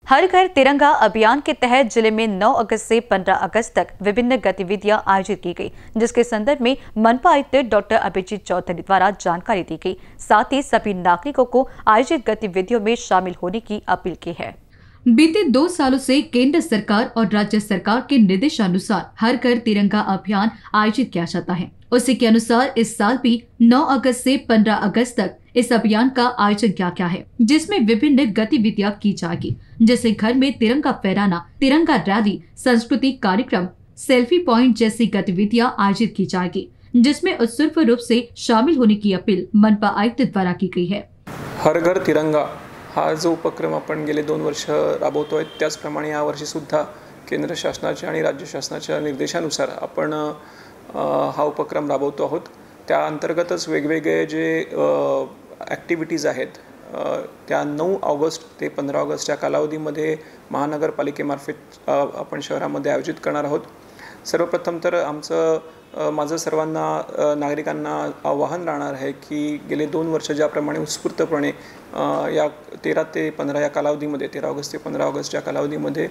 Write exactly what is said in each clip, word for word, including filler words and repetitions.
हर घर तिरंगा अभियान के तहत जिले में नौ अगस्त से पंद्रह अगस्त तक विभिन्न गतिविधियां आयोजित की गई, जिसके संदर्भ में मनपा आयुक्त डॉक्टर अभिजीत चौधरी द्वारा जानकारी दी गई। साथ ही सभी नागरिकों को आयोजित गतिविधियों में शामिल होने की अपील की है। बीते दो सालों से केंद्र सरकार और राज्य सरकार के निर्देशानुसार हर घर तिरंगा अभियान आयोजित किया जाता है। उसी के अनुसार इस साल भी नौ अगस्त से पंद्रह अगस्त तक इस अभियान का आयोजन किया गया है, जिसमें विभिन्न गतिविधियां की जाएगी, जैसे घर में तिरंगा फहराना, तिरंगा रैली, सांस्कृतिक कार्यक्रम, सेल्फी पॉइंट जैसी गतिविधियां आयोजित की जाएगी, जिसमें उत्स्फूर्त रूप से शामिल होने की अपील मनपा आयुक्त द्वारा की गई है। हर घर तिरंगा हा जो उपक्रम आपण गेले दोन वर्ष राबवतोय, त्याचप्रमाणे या वर्षी सुद्धा केंद्र शासनाच्या आणि राज्य शासनाच्या निर्देशानुसार आपण हा उपक्रम राबवतो आहोत। त्या अंतर्गतच वेगवेगळे जे ॲक्टिव्हिटीज आहेत त्या नऊ ऑगस्ट ते पंधरा ऑगस्ट या कालावधीमध्ये महानगरपालिकेमार्फत आपण शहरामध्ये आयोजित करणार आहोत। सर्वप्रथम तर आमचं माझं सर्वांना नागरिकांना आवाहन राहणार आहे की गेले दोन वर्ष ज्याप्रमाणे उत्स्फूर्तपणे या तेरा ते पंधरा या कालावधीमध्ये तेरा ऑगस्ट ते पंधरा ऑगस्ट या कालावधीमध्ये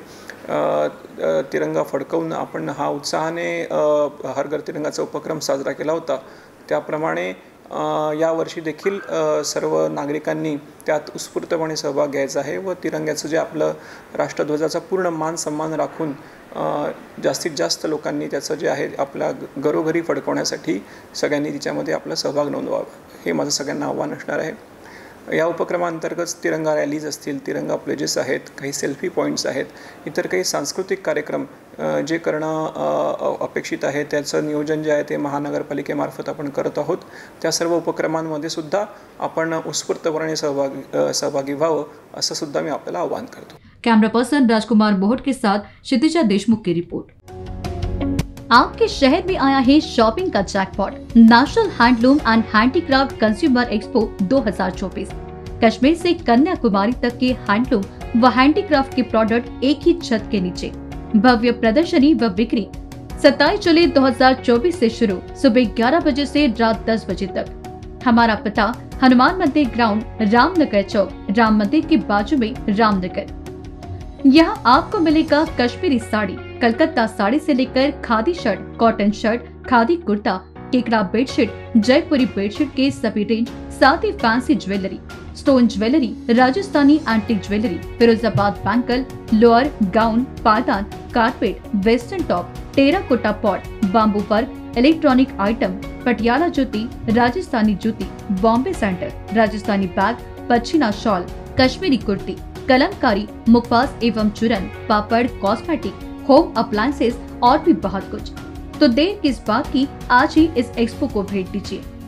तिरंगा फडकवून आपण हा उत्साहाने हर घर तिरंगाचा उपक्रम साजरा केला होता, त्याप्रमाणे या वर्षी देखील सर्व नागरिकांनी त्यात उत्स्फूर्तपणे सहभाग घ्यायचा आहे व तिरंग्याचं जे आपलं राष्ट्रध्वजाचा पूर्ण मान सन्मान राखून जास्तीत जास्त लोकांनी त्याचं जे आहे आपल्या घरोघरी फडकवण्यासाठी सगळ्यांनी तिच्यामध्ये आपला सहभाग नोंदवावा, हे माझं सगळ्यांना आव्हान असणार आहे। या उपक्रमांतर्गत तिरंगा रॅलीज असतील, तिरंगा प्लेजेस आहेत, काही सेल्फी पॉईंट्स आहेत, इतर काही सांस्कृतिक कार्यक्रम जे करणं अपेक्षित आहे त्याचं नियोजन जे आहे ते महानगरपालिकेमार्फत आपण करत आहोत। त्या सर्व उपक्रमांमध्ये सुद्धा आपण उत्स्फूर्तपणे सहभागी सहभागी व्हावं असं सुद्धा मी आपल्याला आवाहन करतो। कैमरा पर्सन राजकुमार मोहट के साथ क्षितिजा देशमुख की रिपोर्ट। आपके शहर में आया है शॉपिंग का jackpot, national handloom and handicraft consumer expo दो हज़ार चौबीस। कश्मीर से कन्याकुमारी तक के हैंडलूम व हैंडीक्राफ्ट के प्रोडक्ट एक ही छत के नीचे, भव्य प्रदर्शनी व बिक्री सत्ताईस जुलाई दो हज़ार चौबीस से शुरू, सुबह ग्यारह बजे से रात दस बजे तक। हमारा पता हनुमान मंदिर ग्राउंड, रामनगर चौक, राम मंदिर के बाजू में रामनगर। यहाँ आपको मिलेगा कश्मीरी साड़ी, कलकत्ता साड़ी से लेकर khadi shirt, cotton shirt, khadi kurta, केकड़ा बेडशीट, जयपुरी बेडशीट के सभी रेंज, साथ ही fancy jewellery, stone jewellery, Rajasthani antique jewellery, Firozabad bangle, lower, gown, पायदान, carpet, western top, terracotta pot, bamboo work, electronic item, Patiala जूती, राजस्थानी जूती, Bombay centre, Rajasthani bag, pashmina shawl, Kashmiri kurti, Kalamkari, मुखवास एवं चूरन, पापड़, कॉस्मेटिक, होम अप्लायंसेस और भी बहुत कुछ। तो देर किस बात की, आज ही इस एक्सपो को भेंट दीजिए।